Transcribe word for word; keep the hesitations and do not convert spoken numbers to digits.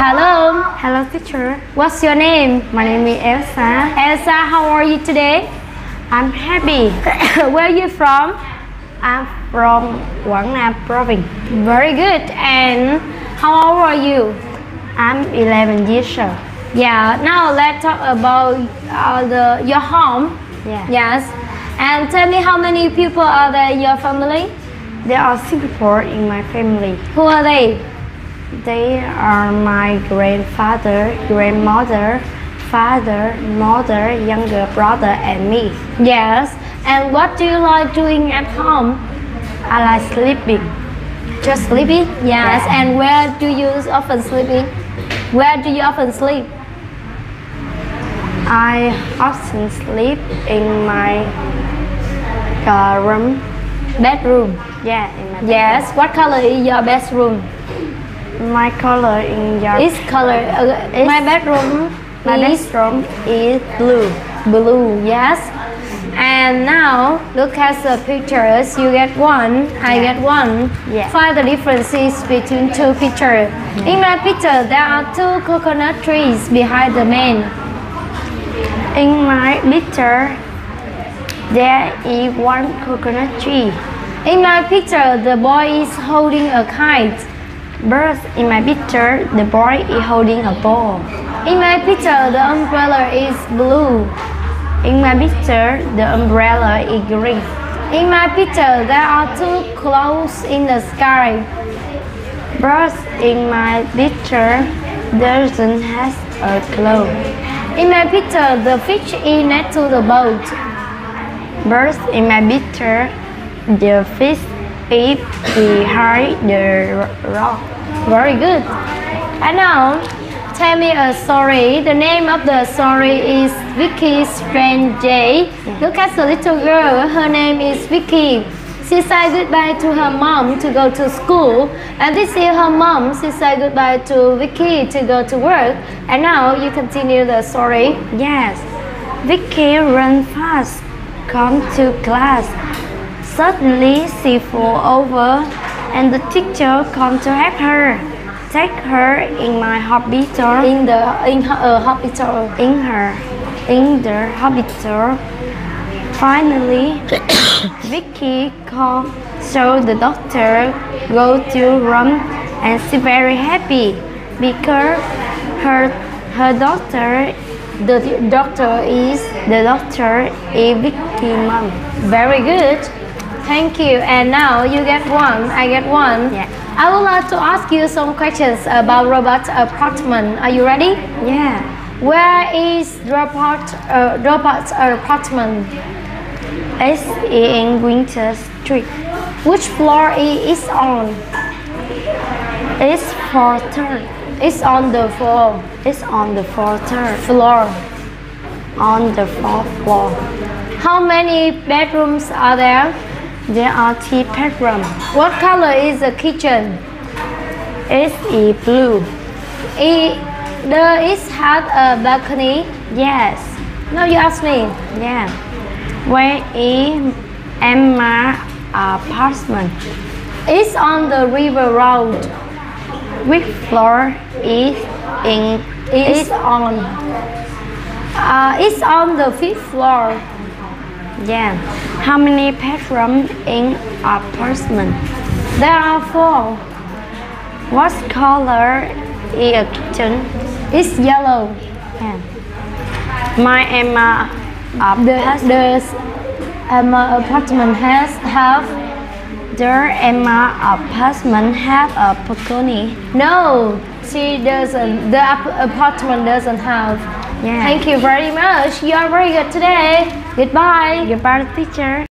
Hello. Hello, teacher. What's your name? My name is Elsa. Elsa, how are you today? I'm happy. Where are you from? I'm from Quảng Nam province. Very good. And how old are you? I'm eleven years old. Yeah. Now let's talk about uh, the your home. Yeah. Yes. And tell me how many people are there in your family? There are six people in my family. Who are they? They are my grandfather, grandmother, father, mother, younger brother, and me. Yes. And what do you like doing at home? I like sleeping. Just sleeping? Yes. Yeah. And where do you often sleeping? Where do you often sleep? I often sleep in my uh, room. Bedroom. Yeah, in my bedroom. Yes. What color is your bedroom? My color in your It's color. Uh, It's- my bedroom. my is bedroom is blue. blue. Yes. And now look at the pictures. You get one. I Yeah. get one. Yeah. Find the differences between two pictures. In my picture, there are two coconut trees behind the man. In my picture, there is one coconut tree. In my picture, the boy is holding a kite. But in my picture, the boy is holding a ball. In my picture, the umbrella is blue. In my picture, the umbrella is green. In my picture, there are two clouds in the sky. But in my picture, there doesn't have a cloud. In my picture, the fish is next to the boat. But in my picture, the fish is behind the rock. Very good. And now, tell me a story. The name of the story is Vicky's Friend Jay. Look at the little girl. Her name is Vicky. She said goodbye to her mom to go to school. And this is her mom. She said goodbye to Vicky to go to work. And now you continue the story. Yes, Vicky ran fast, come to class. Suddenly she fell over and the teacher come to help her. Take her in my hospital. In the in her uh, hospital. In her, in the hospital. Finally, Vicky come, so the doctor go to room and she very happy because her her doctor The doctor is the doctor is Vicky mom. very good. Thank you. And now you get one. I get one. Yeah. I would like to ask you some questions about Robert's apartment. Are you ready? Yeah. Where is Robert, uh, Robert's apartment? It's in Winter Street. Which floor it is on? It's for third. It's on the floor. It's on the fourth Floor. on the fourth floor. How many bedrooms are there? There are three bedrooms. What color is the kitchen? It's in blue. It, does it have a balcony? Yes. No, you ask me. Yeah. Where is Emma apartment? It's on the river road. Which floor is in? It's on. Uh, it's on the fifth floor. Yeah. How many bedrooms in apartment? There are four. What color is a kitchen? It's yellow. Yeah. My Emma The apartment. the Emma apartment has have Does Emma apartment have a balcony? no. She doesn't. The ap- apartment doesn't have. Yeah. Thank you very much. You are very good today. Goodbye. Goodbye, teacher.